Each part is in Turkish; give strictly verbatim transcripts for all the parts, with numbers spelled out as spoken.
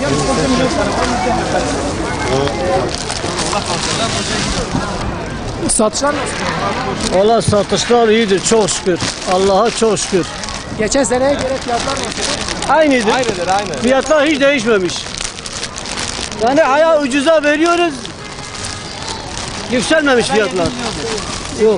Satışlar nasıl? Valla satışlar iyidir çok şükür. Allah'a çok şükür. Geçen seneye göre fiyatlar nasıl? Aynıdır. Aynıdır aynı. Fiyatlar hiç değişmemiş. Yani aya ucuza veriyoruz. Yükselmemiş fiyatlar. Yok.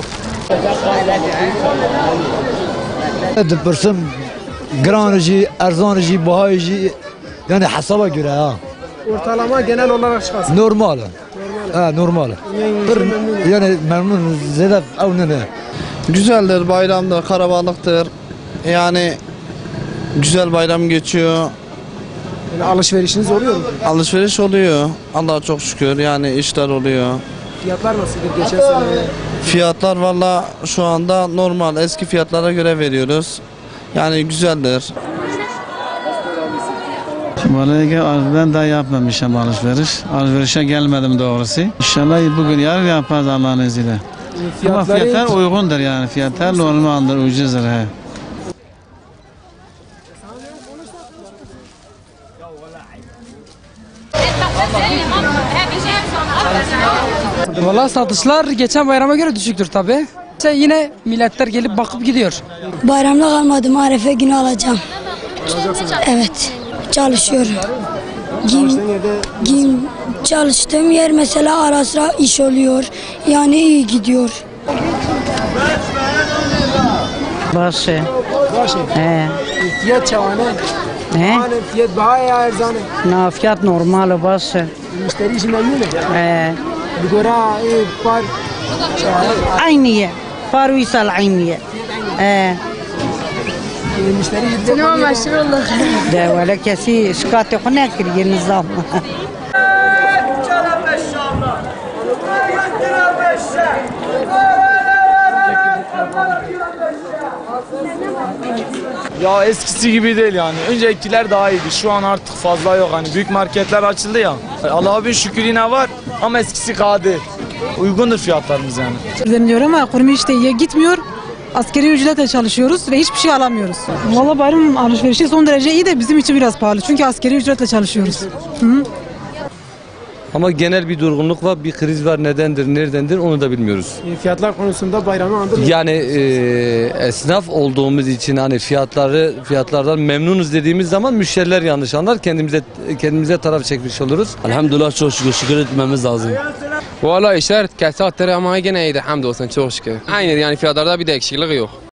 Pırsım granıcı, erzanıcı, bahayıcı yani hesaba göre ha. Ortalama genel olarak çıkarsın. Normal. Ha normal. Bir, yani memnun zedef avnene. Güzeldir, bayramdır, karabalıktır. Yani güzel bayram geçiyor. Yani alışverişiniz oluyor mu? Alışveriş oluyor. Allah'a çok şükür yani işler oluyor. Fiyatlar nasıldır geçen seneye? Fiyatlar valla şu anda normal eski fiyatlara göre veriyoruz. Yani güzeldir. Vallahi ben daha yapmamışım alışveriş. Alışverişe gelmedim doğrusu. İnşallah bugün yarın yaparız Allah'ın izniyle. Ama fiyatlar uygundur yani. Fiyatlar normaldir, ucuzdur. He. Valla satışlar geçen bayrama göre düşüktür tabi. Yine milletler gelip bakıp gidiyor. Bayramda kalmadım, Arefe günü alacağım. Evet, çalışıyorum. Giyim, giyim, çalıştığım yer mesela ara sıra iş oluyor. Yani iyi gidiyor. باشه Başı. اه Fiyat çavane. نه Yani fiyat bayağı erzane. نافیات نرمال باشه Müşteri işi memnun mu? اه Bir göre e, par عینیه فارویسال عینیه اه e, müşteri gidecek. ده ولی کسی شکایت خو نکریه نظام Ya eskisi gibi değil yani. Öncekiler daha iyiydi. Şu an artık fazla yok. Hani büyük marketler açıldı ya. Allah'a bin şükür yine var ama eskisi kadar değil. Uygundur fiyatlarımız yani. Düzenliyor ama kurum işte iyi gitmiyor. Askeri ücretle çalışıyoruz ve hiçbir şey alamıyoruz. Valla bayram alışverişi son derece iyi de bizim için biraz pahalı. Çünkü askeri ücretle çalışıyoruz. Hı -hı. Ama genel bir durgunluk var, bir kriz var. Nedendir, neredendir onu da bilmiyoruz. E, fiyatlar konusunda bayramı andırıyor. Yani e, esnaf olduğumuz için hani fiyatları fiyatlardan memnunuz dediğimiz zaman müşteriler yanlış anlar. Kendimize kendimize taraf çekmiş oluruz. Elhamdülillah çok şükür şükür etmemiz lazım. Valla işler kesattır ama gene iyiydi hamdolsun çok şükür. Aynı yani fiyatlarda bir değişiklik yok.